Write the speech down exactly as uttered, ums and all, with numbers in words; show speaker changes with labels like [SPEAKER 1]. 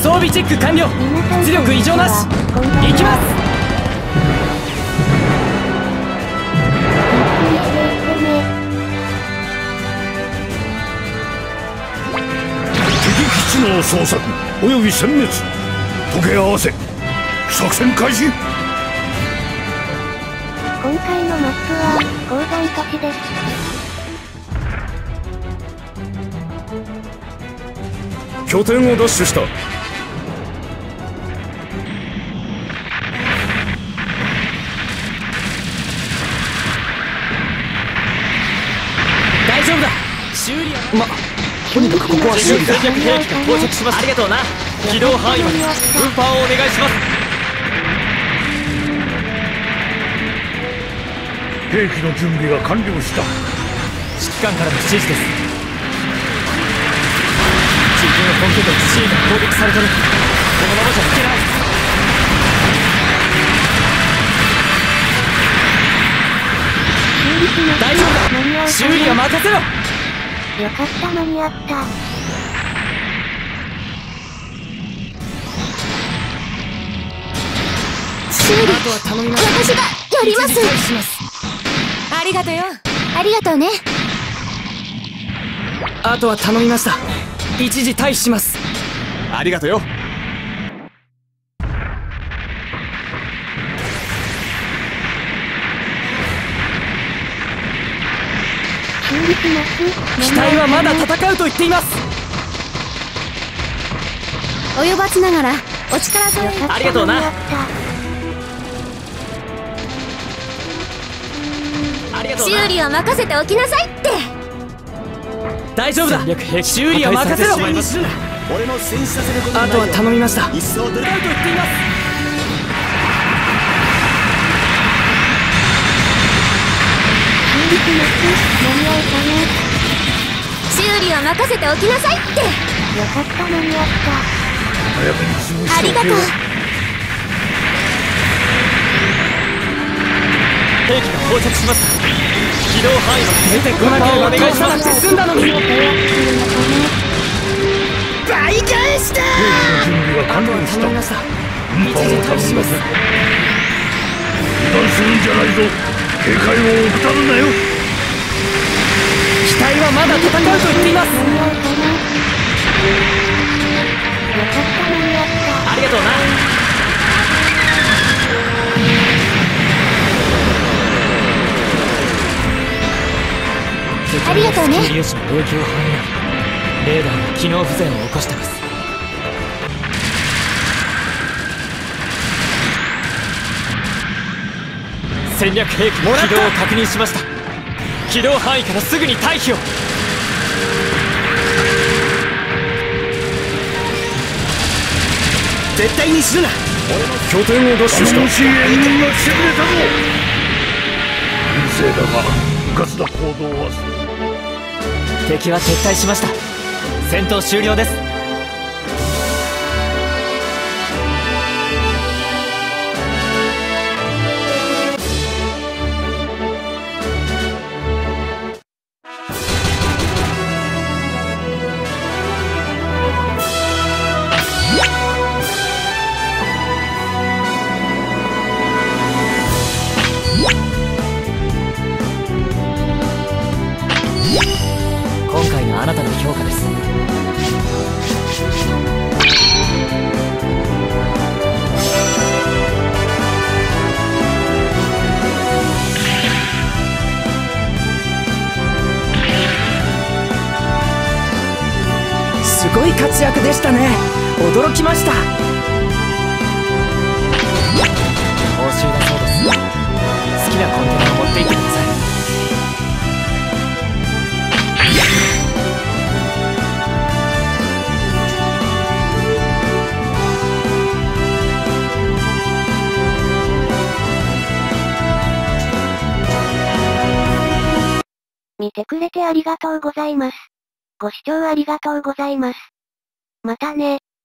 [SPEAKER 1] 装備チェック完了。出力異常なし。行きます。
[SPEAKER 2] 敵基地の捜索および殲滅、時計合わせ作戦開始。
[SPEAKER 3] 今回のマップは鉱山都市です。
[SPEAKER 2] 拠点を奪取した。
[SPEAKER 1] 大丈夫だ。修理はま
[SPEAKER 4] とにかくここは修理だ。
[SPEAKER 1] 戦略兵器が到着します。ありがとうな。機動範囲まで運搬をお願いします。
[SPEAKER 2] 兵器の準備が完了した。
[SPEAKER 1] 指揮官からの指示です。自分の本拠点 C が攻撃されてる。このままじゃいけない。大丈夫だ。修理は任せろ。
[SPEAKER 3] よかった、間に合った。修理、
[SPEAKER 1] あとは頼みます。
[SPEAKER 3] 私がやります。
[SPEAKER 1] 一時退避します。
[SPEAKER 3] ありがとうよ。ありがとうね。
[SPEAKER 1] あとは頼みました。一時退避します。
[SPEAKER 4] ありがとうよ。
[SPEAKER 3] 修理します。
[SPEAKER 1] 機体はまだ戦うと言っています。
[SPEAKER 3] 及ばずながらお力添え
[SPEAKER 1] ありがとうな。ありがとうな。
[SPEAKER 3] 修理は任せておきなさいって。
[SPEAKER 1] 大丈夫だ。修理は任せろ。
[SPEAKER 4] 俺の戦死させること
[SPEAKER 1] あとは頼みました。
[SPEAKER 4] 一層出ると言っています。
[SPEAKER 3] 修理します。間に合うかね。修理は任せておきなさいって。よかった、間に合った。
[SPEAKER 2] 早めに潰しておけよ。
[SPEAKER 3] ありがとう。
[SPEAKER 1] 兵器が到着しました。機動範囲まで出てこなければお願いさなくて済んだのに。
[SPEAKER 3] 倍返しだ。
[SPEAKER 2] 兵器の準備が完了した。
[SPEAKER 1] 頼みました。
[SPEAKER 2] 運搬を頼みます。油断するんじゃないぞ。警戒を怠るなよ。
[SPEAKER 1] 機体はまだ戦うと言っています。ありがとうな。
[SPEAKER 3] ありがとうね。
[SPEAKER 1] 粒子の影響範囲内。レーダーが機能不全を起こしてます。戦略兵器の起動を確認しました。起動範囲からすぐに退避を。
[SPEAKER 4] 絶対に死ぬな。
[SPEAKER 2] 拠点を奪取した。頼もしい援軍が来てくれたぞ。優勢だがうかつな行動はする。
[SPEAKER 1] 敵は撤退しました。戦闘終了です。今回のあなたの評価です。すごい活躍でしたね。驚きました。報酬だそうです。好きなコンテナを持って行ってください。
[SPEAKER 3] 見てくれてありがとうございます。ご視聴ありがとうございます。またね。